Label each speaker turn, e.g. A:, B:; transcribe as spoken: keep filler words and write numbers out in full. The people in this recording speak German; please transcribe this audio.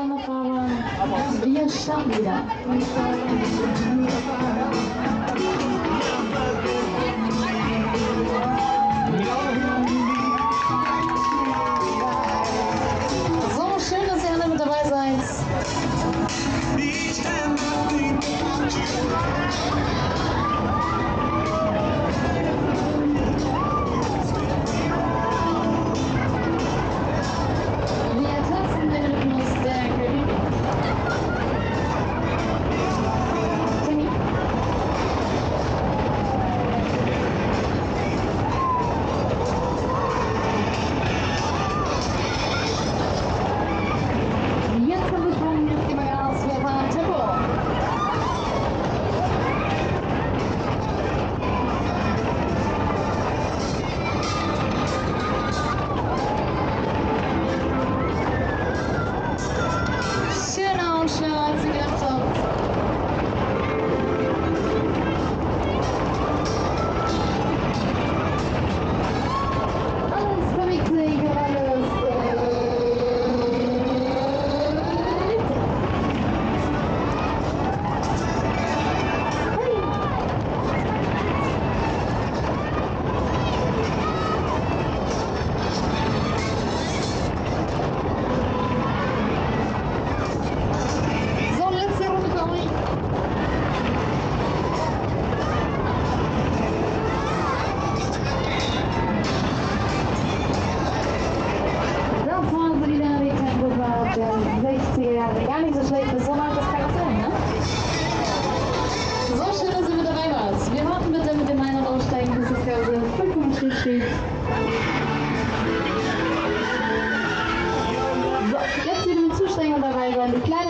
A: Sonderfahrer. Wir starten wieder. So, schön, dass ihr alle mit dabei seid. Gar nicht so schlecht, bis so lang, das kann auch sein, ne? So schön, dass ihr mit dabei wart. Wir warten bitte mit dem Ein- und Aussteigen, bis das Ganze vollkommen still steht. So, jetzt wieder mit Zusteigen dabei sein. Die kleine